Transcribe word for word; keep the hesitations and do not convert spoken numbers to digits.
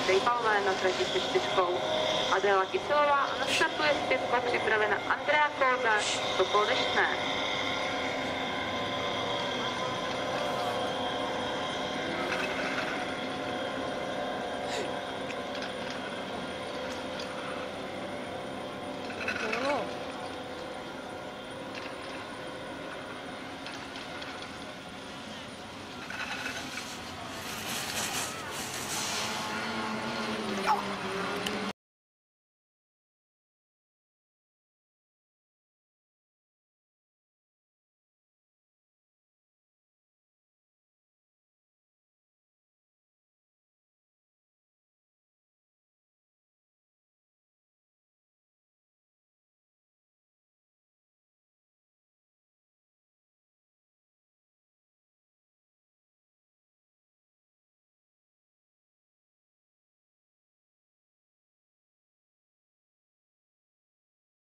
Dejbalové na trati se čtyřkou Adéla Kyselová a na startu je zpětko připravena Andrea Kolda, Sokol Deštné.